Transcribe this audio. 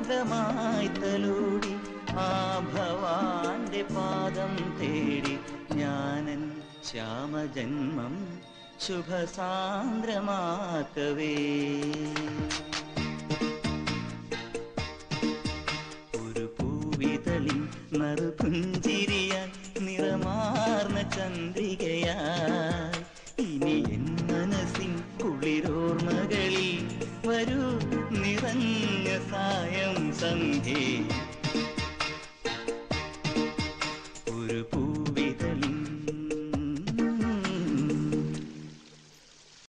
മോഹമായി തലോടി ആ ഭവാന്റെ പാദം തേടി ഞാനൻ ശ്യാമജന്മം ശുഭസാന്ദ്രമാക്കവേ. ഒരു പൂവിതളിൻ നറുപുഞ്ചിരിയാൽ നിറമാർന്ന ചന്ദ്രികയായി ഇനി എൻ മനസ്സിൻ കുളിരോർമകളിൽ വരൂ നിറഞ്ഞ സായം സന്ധ്യേ.